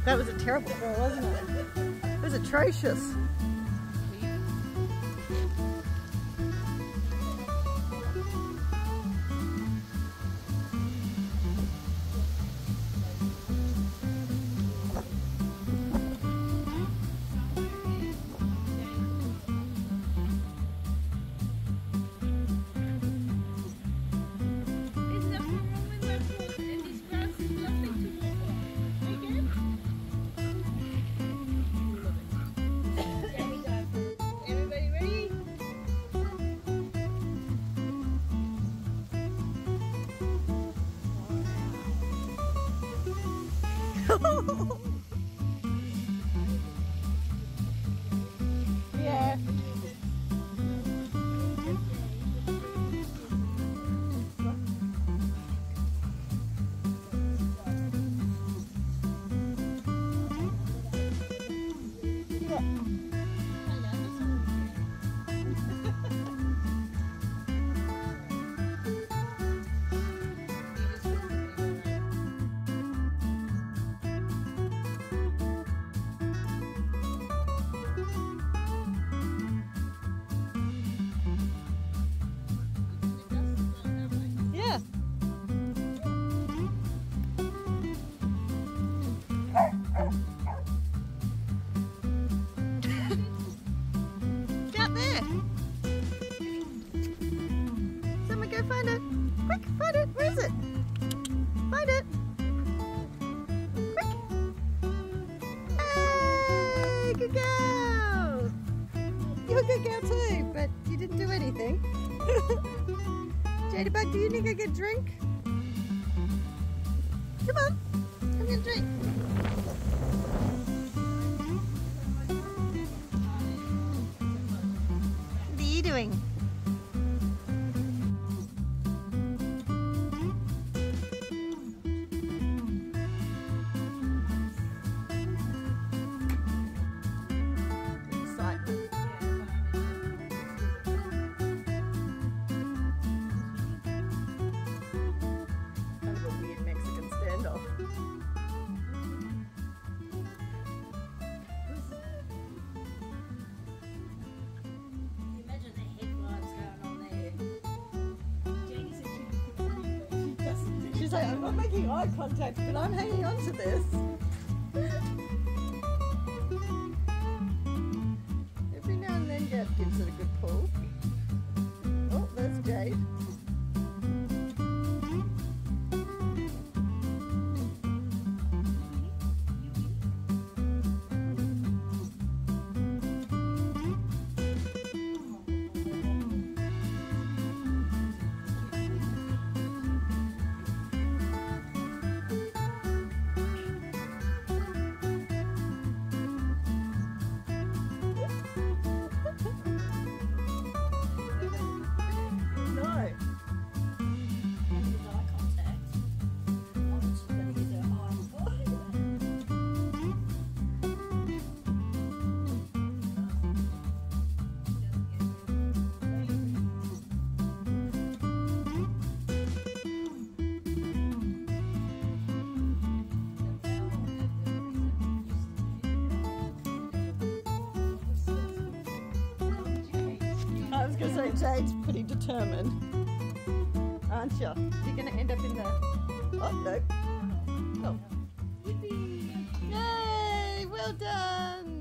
That was a terrible throw, wasn't it? It was atrocious. Yeah. Out there. Someone go find it. Quick, find it. Where is it? Find it. Quick. Hey, good girl. You're a good girl too, but you didn't do anything. Jadebug, do you need to get a drink? Come on. Come get a drink. What are you doing? Excitement. Kind of a weird Mexican standoff. She's like, I'm not making eye contact, but I'm hanging on to this. Every now and then Gab gives it a good pull. Oh, there's Jade. I was going to say Jade's pretty determined, aren't you? You're going to end up in the... Oh, no. Oh. Yay! Well done!